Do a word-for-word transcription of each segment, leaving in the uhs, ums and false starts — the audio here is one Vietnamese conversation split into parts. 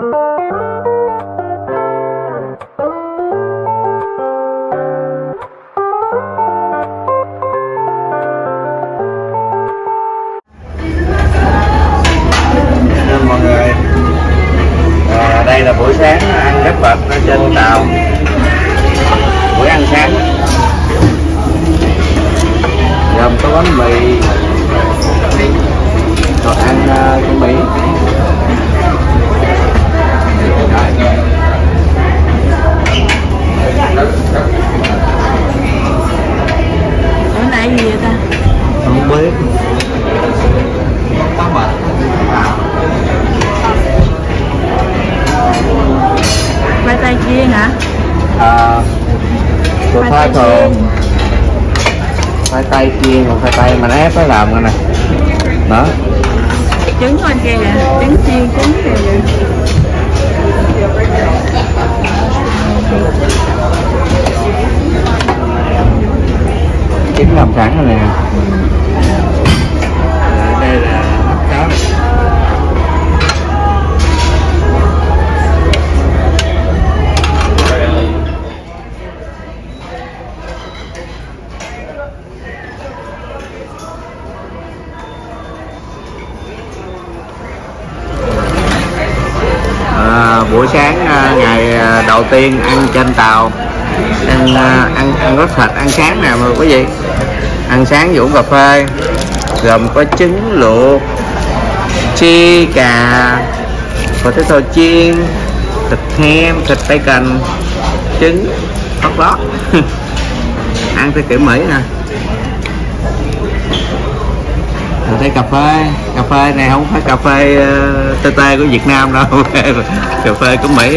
Mọi người, à, đây là buổi sáng ăn gấp vịt ở trên tàu, buổi ăn sáng gồm có bánh mì, rồi ăn uh, cơm Mỹ. Bữa nay gì vậy ta? Không biết. Có mệt. Khoai tây chiên hả? À, Khoai tây thường khoai tây chiên, còn khoai tây mà ép mới làm rồi nè. Đó. Trứng bên kia nè, trứng chiên, trứng kìa. Trứng làm sẵn rồi nè. À, đây là hấp cá. À, buổi sáng à, ngày à, đầu tiên ăn trên tàu, ăn à, ăn ăn rất thịt, ăn sáng nè mà quý vị. Ăn sáng uống cà phê, gồm có trứng luộc, chi cà, potato chiên, thịt hem, thịt bacon, trứng, hot dog. Ăn theo kiểu Mỹ nè. Rồi đây cà phê, cà phê này không phải cà phê uh, tê tê của Việt Nam đâu, cà phê của Mỹ.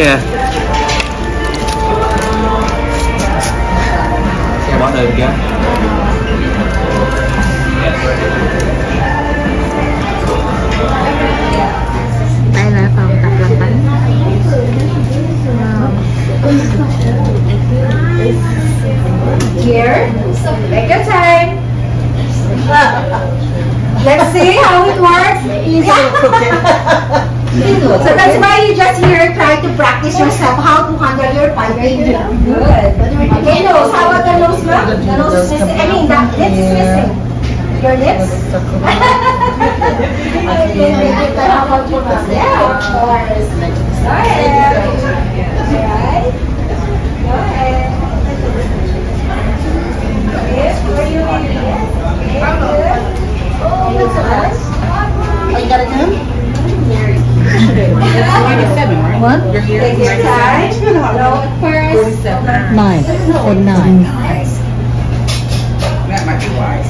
Xe bỏ đường chưa? Đây là phòng tập làm bánh. Here, take your time. Let's see how it works. Easy to cook it. So that's why you just here try to practice yourself how to handle your piping. Good. Okay, nose. How about the nose, ma'am? The nose is missing. I mean, the lips is missing. Your lips? Okay, how about you, ma'am? Yeah, of course. Go ahead. Alright. Go ahead. Yes, where you want it? Okay, good. Oh, that's nice. Oh, you got it done? What? Take your time. Blow it first. Nine. One nine. That might be wise.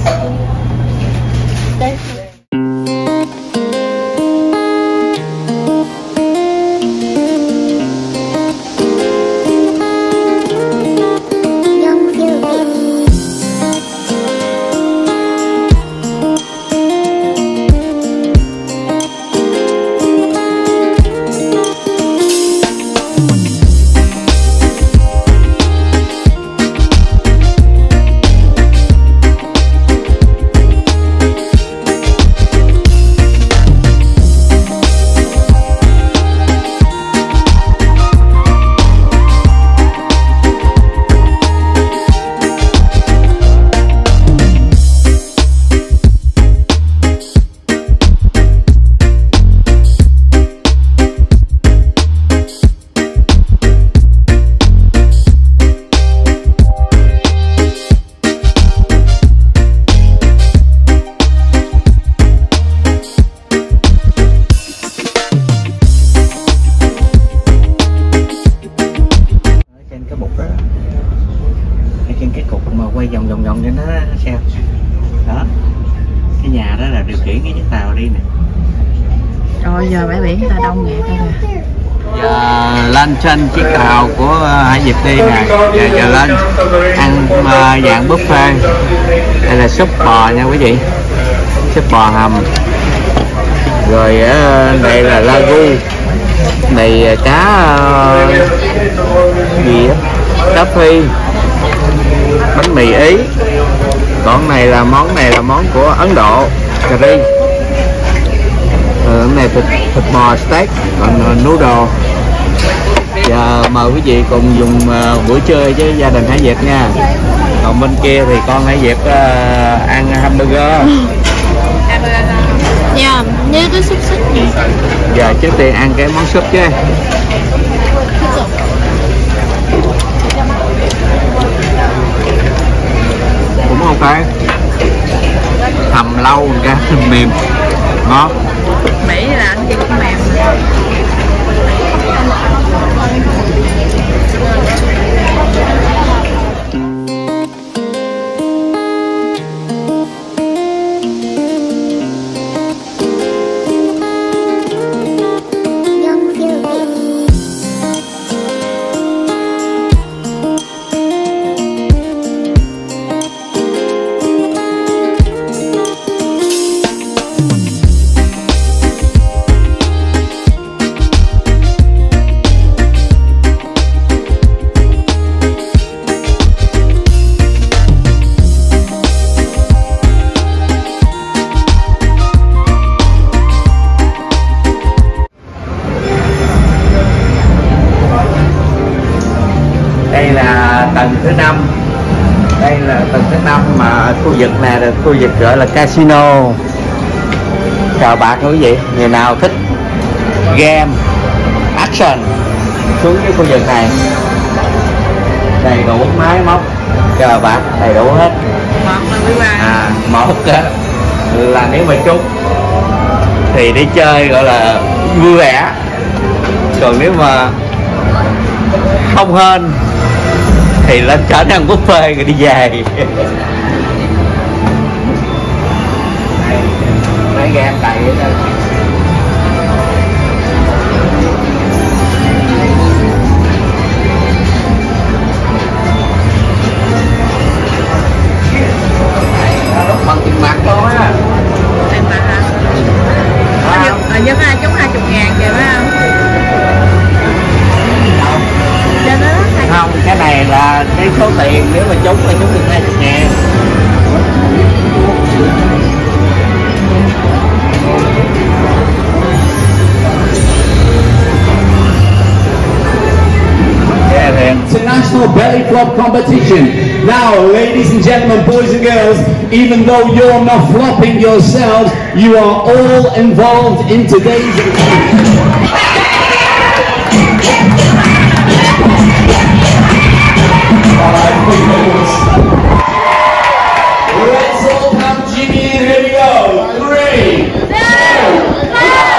Quay vòng vòng vòng cho nó xem đó, cái nhà đó là điều khiển cái chiếc tàu đi nè. Rồi giờ bãi biển người ta đông vậy thôi nè. Giờ lên trên chiếc tàu của Hải Việt đi nè, giờ, giờ lên ăn uh, dạng buffet. Đây là súp bò nha quý vị, súp bò hầm. Rồi uh, đây là lagu, này cá uh, gì á, cá phi, bánh mì Ý. Còn này là món này là món của Ấn Độ, cà ri. Ờ, này thịt thịt bò steak, còn uh, noodle Giờ mời quý vị cùng dùng uh, buổi trưa với gia đình Hải Diệp nha. Còn bên kia thì con Hải Diệp uh, ăn hamburger. Dạ, nhớ cái xúc xích gì. Giờ trước tiên ăn cái món súp chứ. Cũng ok. Hầm lâu cái mềm ngon. Mỹ là ăn gì cũng mềm. Đây là tầng thứ năm. Đây là tầng thứ năm mà khu vực này là khu vực gọi là casino, cờ bạc quý vị. Người nào thích game action xuống cái khu vực này, đầy đủ máy móc cờ bạc đầy đủ hết. À, một là nếu mà trúng thì đi chơi gọi là vui vẻ, còn nếu mà không hên thì lên trở ăn buffet rồi đi về. Mấy game đầy đó. Bằng tiền mặt luôn á. Tiền mặt hả? À, à, giống ai trúng hai mươi ngàn kìa phải không? Không, cái này là cái số tiền nếu mà trúng là trúng được hai mươi ngàn. International Belly Flop Competition. Now, ladies and gentlemen, boys and girls, even though you're not flopping yourselves, you are all involved in today's let's all come Jimmy in, here we go. Three, two, one.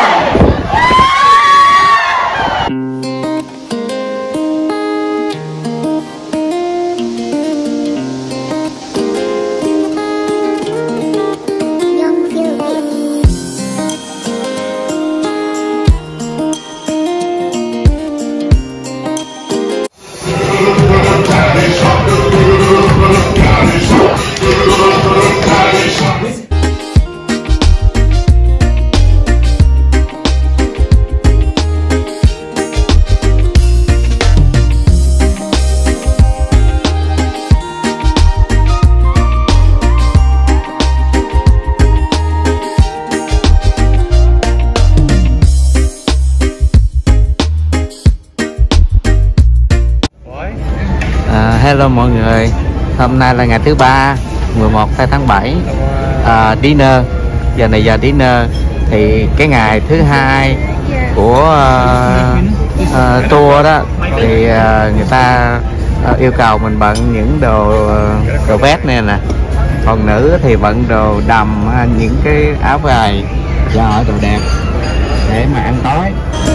Hello mọi người, hôm nay là ngày thứ ba, mười một tháng bảy, à, dinner, giờ này giờ dinner, thì cái ngày thứ hai của uh, uh, tour đó, thì uh, người ta uh, yêu cầu mình bận những đồ đồ vest này nè, còn nữ thì bận đồ đầm, uh, những cái áo dài, giỏi đồ đẹp để mà ăn tối.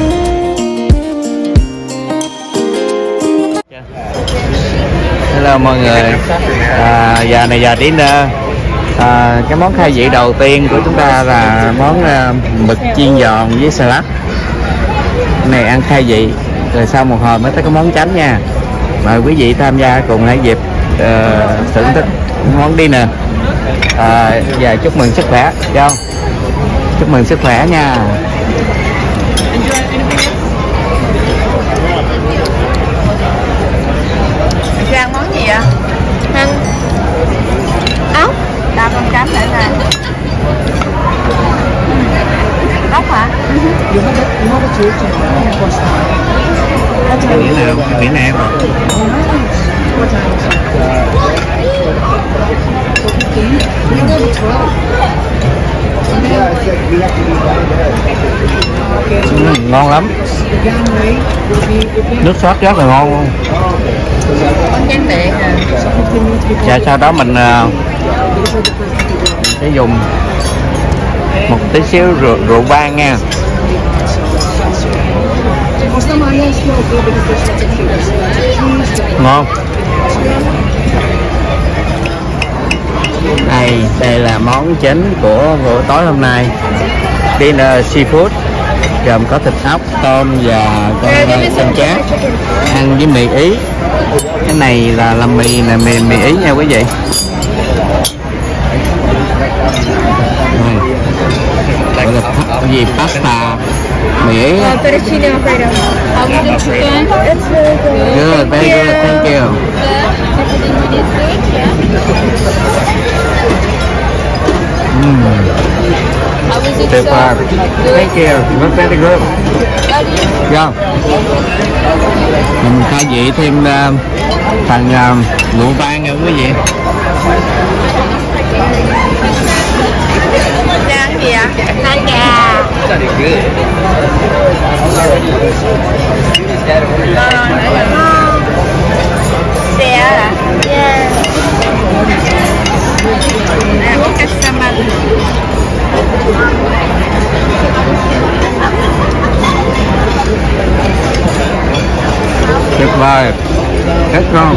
Hello mọi người, à, giờ này giờ dinner, à, cái món khai vị đầu tiên của chúng ta là món uh, mực chiên giòn với salad. Cái này ăn khai vị, rồi sau một hồi mới tới cái món chánh nha. Mời quý vị tham gia cùng Hải Diệp uh, thưởng thức món dinner. À, và chúc mừng sức khỏe, không? Chúc mừng sức khỏe nha. Chị ăn món gì ạ? Ăn ốc, đào con cám lại là ốc hả? Cái đĩa nào? Cái đĩa này em. Ừ, ngon lắm. Nước sốt rất là ngon luôn. Chén điện à. Và sau đó mình uh, sẽ dùng một tí xíu rượu, rượu vang nha. Ngon. Đây, đây là món chính của bữa tối hôm nay. Dinner seafood gồm có thịt ốc, tôm và con canh chát ăn với mì Ý. Cái này là làm mì là mì mì Ý nha quý vị. Đây là cái gì pasta mì Ý. Fettuccine Alfredo. How was the chicken? It's really good. Good, very good, thank you. Mm. How was it? Tuyệt vời. Thank you, rất very good. Yeah. Mình khai vị thêm uh, phần uh, rượu vang nha quý vị. Đang gì ạ? Đang gà. Ngon. Xe à? Yeah. Nè, có cách salmon. Tuyệt vời, rất ngon.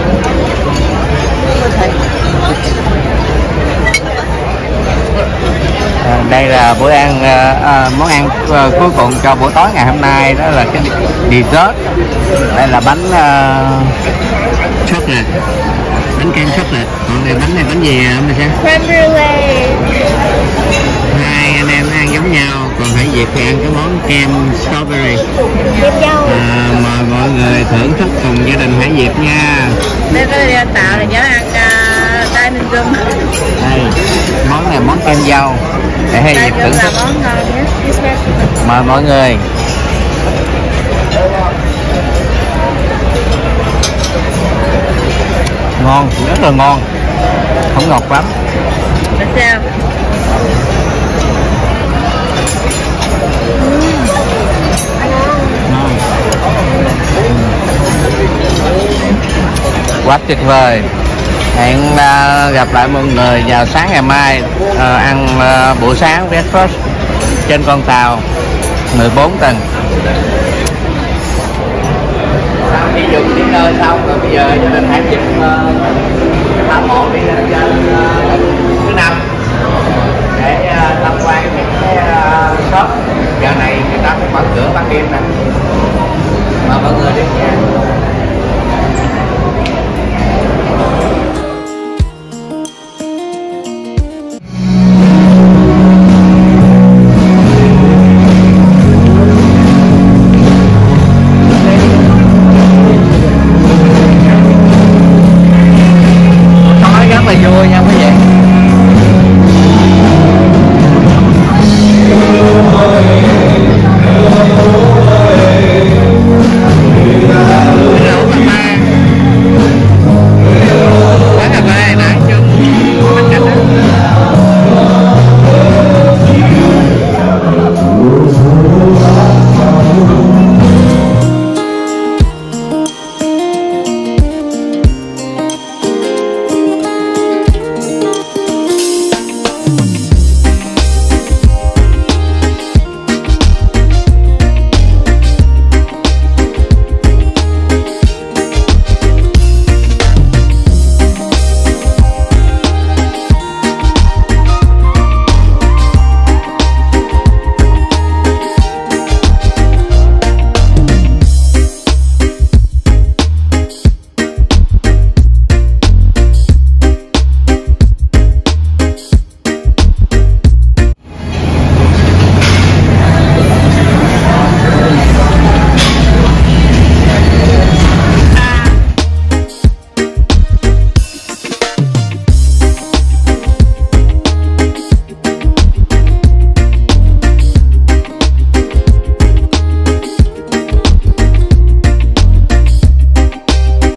À, đây là bữa ăn à, món ăn à, cuối cùng cho buổi tối ngày hôm nay, đó là cái dessert. Đây là bánh à, chocolate, bánh kem chocolate. Còn đây bánh này bánh gì không sao? Crème brulee. Hai anh em ăn giống nhau, còn Hải Việt thì ăn cái món kem strawberry. Kem dâu. À, mời mọi người thưởng thức cùng gia đình Hải Việt nha. Đây có tạo là nhớ ăn uh, diamond gum. Đây, món này món kem dâu để Hải Việt thưởng thức. Là món ngon nhất. Mời mọi người. Ngon, rất là ngon, không ngọt lắm. Là sao? Ngon. Quá tuyệt vời. Hẹn uh, gặp lại mọi người vào sáng ngày mai uh, ăn uh, buổi sáng breakfast trên con tàu mười bốn tầng. Đi dùng dinner xong rồi bây giờ cho nên Hải Việt tham mộ đi lên trên thứ năm để uh, tham quan cái uh, shop. Giờ này người ta cũng mở cửa ban đêm nè, mà mọi người đi nha.